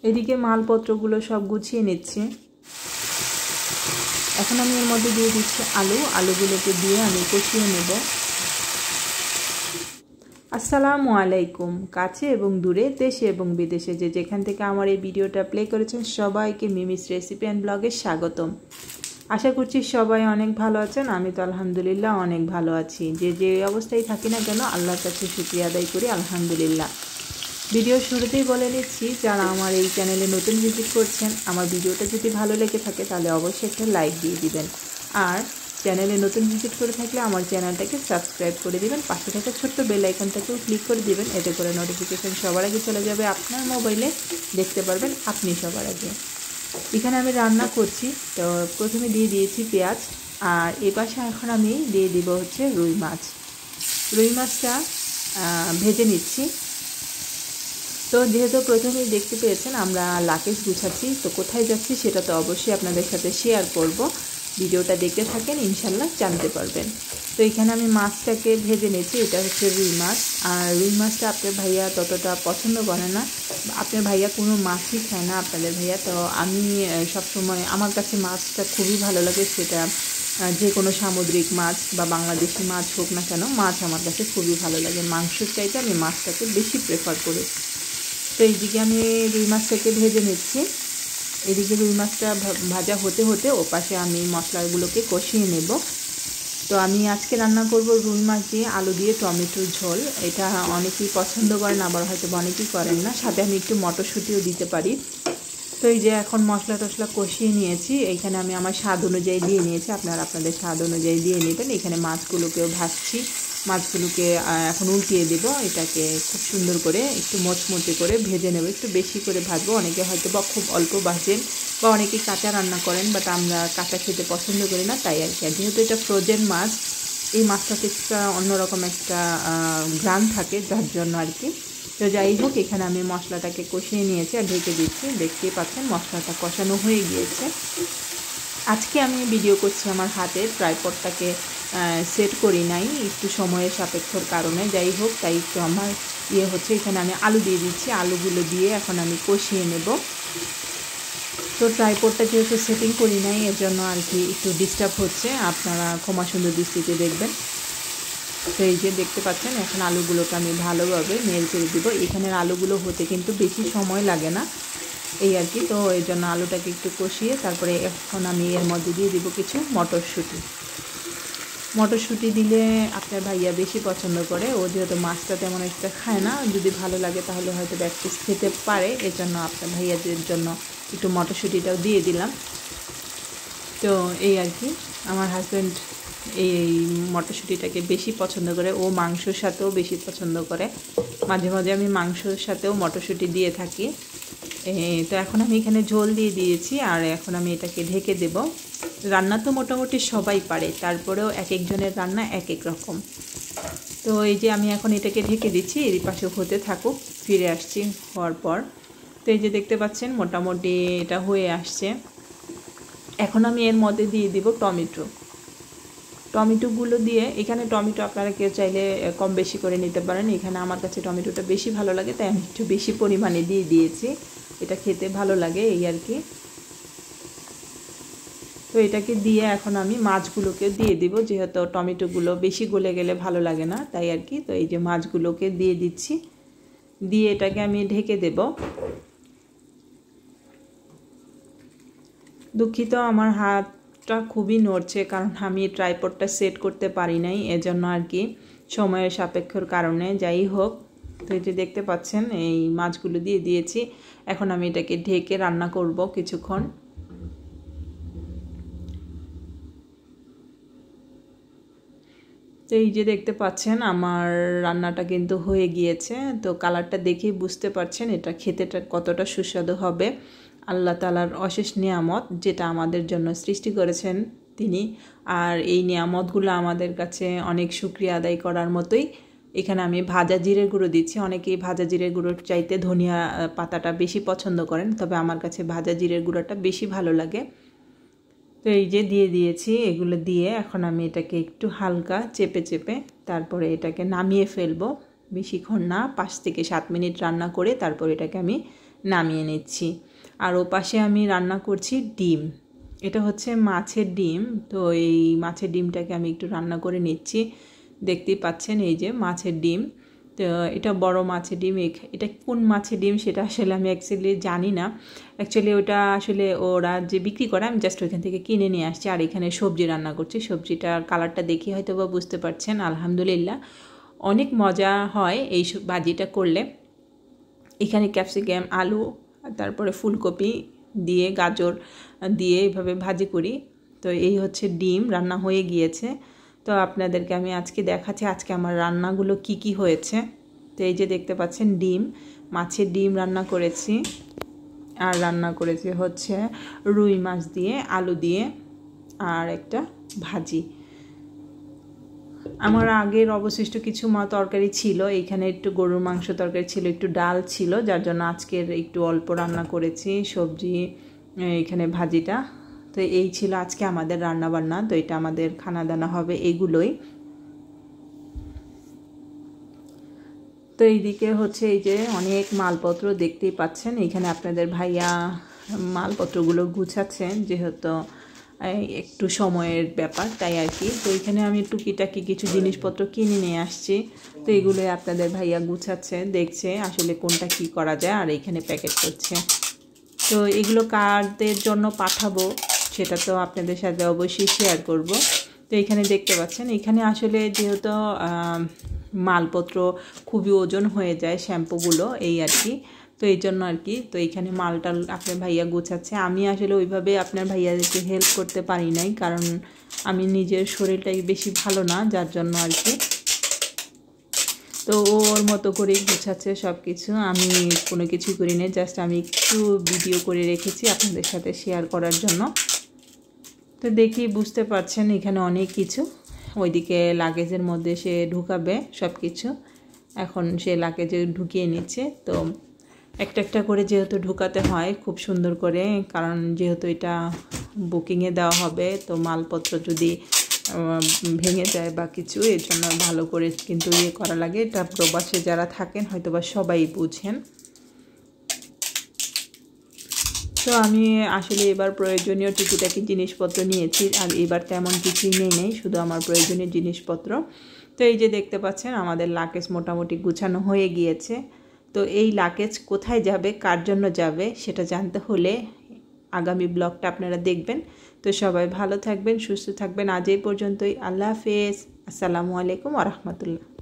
এদিকে মালপত্রগুলো সব গুছিয়ে নিচ্ছি। এখন আমি এর মধ্যে দিয়ে দিচ্ছি আলুগুলোকে দিয়ে আমি কষিয়ে নেব। আসসালামু আলাইকুম। কাছে এবং দূরে, দেশে এবং বিদেশে যে যেখান থেকে আমার এই ভিডিওটা প্লে করেছেন সবাইকে মিমিস রেসিপি অ্যান্ড ব্লগে স্বাগতম। আশা করছি সবাই অনেক ভালো আছেন। আমি তো আলহামদুলিল্লাহ অনেক ভালো আছি। যে অবস্থায় থাকি না কেন আল্লাহর কাছে শুকরিয়া আদায় করি আলহামদুলিল্লাহ। ভিডিও শুরুতেই বলে নিচ্ছি, যারা আমার এই চ্যানেলে নতুন ভিজিট করছেন, আমার ভিডিওটা যদি ভালো লেগে থাকে তাহলে অবশ্যই একটা লাইক দিয়ে দিবেন। আর চ্যানেলে নতুন ভিজিট করে থাকলে আমার চ্যানেলটাকে সাবস্ক্রাইব করে দিবেন। পাশে থাকা ছোট্ট বেল আইকনটাকেও ক্লিক করে দিবেন। এতে করে নোটিফিকেশান সবার আগে চলে যাবে আপনার মোবাইলে, দেখতে পারবেন আপনি সবার আগে। এখানে আমি রান্না করছি, তো প্রথমে দিয়ে দিয়েছি পেঁয়াজ, আর এ পাশে এখন আমি দিয়ে দিব হচ্ছে রুই মাছ। রুই মাছটা ভেজে নিচ্ছি। তো যেহেতু প্রথমেই দেখতে পেয়েছেন আমরা লাকেশ গুছাচ্ছি, তো কোথায় যাচ্ছি সেটা তো অবশ্যই আপনাদের সাথে শেয়ার করব। ভিডিওটা দেখতে থাকেন, ইনশাল্লাহ জানতে পারবেন। তো এখানে আমি মাছটাকে ভেজে নিয়েছি। এটা হচ্ছে রুই মাছ, আর রুই মাছটা আপনার ভাইয়া ততটা পছন্দ করে না। আপনার ভাইয়া কোনো মাছই খায় না আপনাদের ভাইয়া। তো আমি সবসময় আমার কাছে মাছটা খুবই ভালো লাগে, সেটা যে কোনো সামুদ্রিক মাছ বা বাংলাদেশি মাছ হোক না কেন, মাছ আমার কাছে খুবই ভালো লাগে। মাংসের চাইতে আমি মাছটাকে বেশি প্রেফার করি। তো এইদিকে আমি রুই মাছটাকে ভেজে নিচ্ছি। এদিকে রুই মাছটা ভাজা হতে হতে ওপাশে আমি মশলাগুলোকে কষিয়ে নেব। তো আমি আজকে রান্না করব রুই মাছ দিয়ে আলু দিয়ে টমেটোর ঝোল। এটা অনেকেই পছন্দ করেন, আবার হয়তো অনেকেই করেন না। সাথে আমি একটু মটরশুঁটিও দিতে পারি। তো এই যে এখন মশলা টশলা কষিয়ে নিয়েছি, এইখানে আমি আমার স্বাদ অনুযায়ী দিয়ে নিয়েছি। আপনারা আপনাদের স্বাদ অনুযায়ী দিয়ে নেবেন। এখানে মাছগুলোকেও ভাজছি। মাছগুলোকে এখন উল্টিয়ে দেব। এটাকে খুব সুন্দর করে একটু মচমচে করে ভেজে নেব, একটু বেশি করে ভাজবো। অনেকে হয়তো বা খুব অল্প ভাজেন, বা অনেকে কাঁচা রান্না করেন, বাট আমরা কাঁচা খেতে পছন্দ করি না, তাই আর কি। যেহেতু এটা ফ্রোজেন মাছ, এই মাছটাতে একটা অন্যরকম একটা ঘ্রাণ থাকে, যার জন্য আর কি। তো যাই হোক, এখানে আমি মশলাটাকে কষিয়ে নিয়েছি আর ঢেকে দিচ্ছি। দেখতেই পাচ্ছেন মশলাটা কষানো হয়ে গিয়েছে। আজকে আমি ভিডিও করছি আমার হাতে, ট্রাইপডটাকে সেট করি নাই একটু সময়ের সাপেক্ষর কারণে। যাই হোক, তাই একটু আমার হচ্ছে। এখানে আমি আলু দিয়ে দিচ্ছি। আলুগুলো দিয়ে এখন আমি কষিয়ে নেব। তো ট্রাইপডটা যেহেতু সেটিং করি নাই, এর জন্য আর কি একটু ডিস্টার্ব হচ্ছে, আপনারা ক্ষমা সুন্দর দৃষ্টিতে দেখবেন। তো এই যে দেখতে পাচ্ছেন, এখন আলুগুলোকে আমি ভালোভাবে নেড়ে চেড়ে দেবো। এখানের আলুগুলো হতে কিন্তু বেশি সময় লাগে না, এই আর কি। তো এই জন্য আলুটাকে একটু কষিয়ে তারপরে এখন আমি এর মধ্যে দিয়ে দেবো কিছু মটরশুঁটি। মটরশুঁটি দিলে আপনার ভাইয়া বেশি পছন্দ করে। ও যেহেতু মাছটা তেমন একটা খায় না, যদি ভালো লাগে তাহলে হয়তো এক পিস খেতে পারে। এর জন্য আপনার ভাইয়াদের জন্য একটু মটরশুঁটিটাও দিয়ে দিলাম। তো এই আর কি, আমার হাজব্যান্ড এই মটরশুঁটিটাকে বেশি পছন্দ করে। ও মাংসর সাথেও বেশি পছন্দ করে। মাঝে মাঝে আমি মাংসর সাথেও মটরশুঁটি দিয়ে থাকি। তো এখন আমি এখানে ঝোল দিয়ে দিয়েছি, আর এখন আমি এটাকে ঢেকে দেব। রান্না তো মোটামুটি সবাই পারে, তারপরেও এক একজনের রান্না এক এক রকম। তো এই যে আমি এখন এটাকে ঢেকে দিচ্ছি, এর পাশে হতে থাকুক, ফিরে আসছি হওয়ার পর। তো এই যে দেখতে পাচ্ছেন মোটামুটি এটা হয়ে আসছে। এখন আমি এর মধ্যে দিয়ে দিব টমেটোগুলো দিয়ে। এখানে টমেটো আপনারা কেউ চাইলে কম বেশি করে নিতে পারেন। এখানে আমার কাছে টমেটোটা বেশি ভালো লাগে, তাই আমি একটু বেশি পরিমাণে দিয়ে দিয়েছি। এটা খেতে ভালো লাগে, এই আর কি। তো এটাকে দিয়ে এখন আমি মাছগুলোকে দিয়ে দিব, যেহেতু টমেটোগুলো বেশি গলে গেলে ভালো লাগে না, তাই আর কি। তো এই যে মাছগুলোকে দিয়ে দিচ্ছি, দিয়ে এটাকে আমি ঢেকে দেব। দুঃখিত, আমার হাতটা খুবই নড়ছে, কারণ আমি ট্রাইপডটা সেট করতে পারি নাই, এজন্য আর কি, সময়ের সাপেক্ষর কারণে। যাই হোক, তো এই যে দেখতে পাচ্ছেন এই মাছগুলো দিয়ে দিয়েছি। এখন আমি এটাকে ঢেকে রান্না করব কিছুক্ষণ। তো এই যে দেখতে পাচ্ছেন আমার রান্নাটা কিন্তু হয়ে গিয়েছে। তো কালারটা দেখেই বুঝতে পারছেন এটা খেতেটা কতটা সুস্বাদু হবে। আল্লাহ তাআলার অশেষ নিয়ামত, যেটা আমাদের জন্য সৃষ্টি করেছেন তিনি। আর এই নিয়ামতগুলো আমাদের কাছে অনেক শুকরিয়া আদায় করার মতোই। এখানে আমি ভাজা জিরের গুঁড়ো দিচ্ছি। অনেকেই ভাজা জিরের গুঁড়োর চাইতে ধনিয়া পাতাটা বেশি পছন্দ করেন, তবে আমার কাছে ভাজা জিরের গুঁড়োটা বেশি ভালো লাগে। তো এই যে দিয়ে দিয়েছি, এগুলো দিয়ে এখন আমি এটাকে একটু হালকা চেপে চেপে তারপরে এটাকে নামিয়ে ফেলবো। বেশিক্ষণ না, 5 থেকে 7 মিনিট রান্না করে তারপর এটাকে আমি নামিয়ে নিচ্ছি। আর ও পাশে আমি রান্না করছি ডিম, এটা হচ্ছে মাছের ডিম। তো এই মাছের ডিমটাকে আমি একটু রান্না করে নিচ্ছি। দেখতেই পাচ্ছেন এই যে মাছের ডিম। তো এটা বড় মাছের ডিম। এটা কোন মাছের ডিম সেটা আসলে আমি অ্যাকচুয়ালি জানি না। অ্যাকচুয়ালি ওটা আসলে ওরা যে বিক্রি করে আমি জাস্ট ওইখান থেকে কিনে নিয়ে আসছি। আর এখানে সবজি রান্না করছি, সবজিটার কালারটা দেখে হয়তো বা বুঝতে পারছেন। আলহামদুলিল্লাহ অনেক মজা হয় এই ভাজিটা করলে। এখানে ক্যাপসিকাম, আলু, তারপরে ফুলকপি দিয়ে গাজর দিয়ে এইভাবে ভাজি করি। তো এই হচ্ছে ডিম রান্না হয়ে গিয়েছে। তো আপনাদেরকে আমি আজকে দেখাচ্ছি আজকে আমার রান্নাগুলো কি কি হয়েছে। তো এই যে দেখতে পাচ্ছেন ডিম, মাছের ডিম রান্না করেছি। আর রান্না করেছি হচ্ছে রুই মাছ দিয়ে, আলু দিয়ে, আর একটা ভাজি। আমার আগের অবশিষ্ট কিছু তরকারি ছিল, এইখানে একটু গরুর মাংস তরকারি ছিল, একটু ডাল ছিল, যার জন্য আজকের একটু অল্প রান্না করেছি সবজি, এখানে ভাজিটা। তো এই ছিল আজকে আমাদের রান্না বান্না। তো এটা আমাদের খানা দানা হবে এগুলোই। তো এইদিকে হচ্ছে এই যে অনেক মালপত্র দেখতেই পাচ্ছেন। এইখানে আপনাদের ভাইয়া মালপত্রগুলো গুছাচ্ছেন, যেহেতু একটু সময়ের ব্যাপার তাই আর কি। তো এখানে আমি টুকিটাকি কিছু জিনিসপত্র কিনে নিয়ে আসছি। তো এগুলো আপনাদের ভাইয়া গুছাচ্ছে, দেখছে আসলে কোনটা কি করা যায়, আর এখানে প্যাকেট করছে। তো এগুলো কাদের জন্য পাঠাবো সেটা তো আপনাদের সাথে অবশ্যই শেয়ার করব। তো এখানে দেখতে পাচ্ছেন, এখানে আসলে যেহেতু মালপত্র খুবই ওজন হয়ে যায় শ্যাম্পুগুলো, এই আর কি। তো এই জন্য আর কি। তো এইখানে মালটা আপনার ভাইয়া গোছাচ্ছে। আমি আসলে ওইভাবে আপনার ভাইয়াদেরকে হেল্প করতে পারি নাই, কারণ আমি নিজের শরীরটাই বেশি ভালো না, যার জন্য আর কি। তো ওর মতো করেই গুছাচ্ছে সব কিছু, আমি কোনো কিছুই করি না, জাস্ট আমি একটু ভিডিও করে রেখেছি আপনাদের সাথে শেয়ার করার জন্য। তো দেখি বুঝতে পারছেন এখানে অনেক কিছু। ওইদিকে লাগেজের মধ্যে সে ঢুকাবে সব কিছু, এখন সে লাগেজে ঢুকিয়ে নিচ্ছে। তো একটা একটা করে যেহেতু ঢুকাতে হয় খুব সুন্দর করে, কারণ যেহেতু এটা বুকিংয়ে দেওয়া হবে, তো মালপত্র যদি ভেঙে যায় বা কিছু, এর জন্য ভালো করে কিন্তু করা লাগে। এটা প্রবাসে যারা থাকেন হয়তো বা সবাই বুঝেন। তো আমি আসলে এবার প্রয়োজনীয় টুকিটাকি জিনিসপত্র নিয়েছি, আর এবার তেমন কিছুই নেই, শুধু আমার প্রয়োজনীয় জিনিসপত্র। তো এই যে দেখতে পাচ্ছেন আমাদের লাগেজ মোটামুটি গুছানো হয়ে গিয়েছে। তো এই লাগেজ কোথায় যাবে, কার জন্য যাবে, সেটা জানতে হলে আগামী ব্লগটা আপনারা দেখবেন। তো সবাই ভালো থাকবেন, সুস্থ থাকবেন। আজ এই পর্যন্তই। আল্লাহ হাফেজ। আসসালামু আলাইকুম ওয়া রাহমাতুল্লাহ।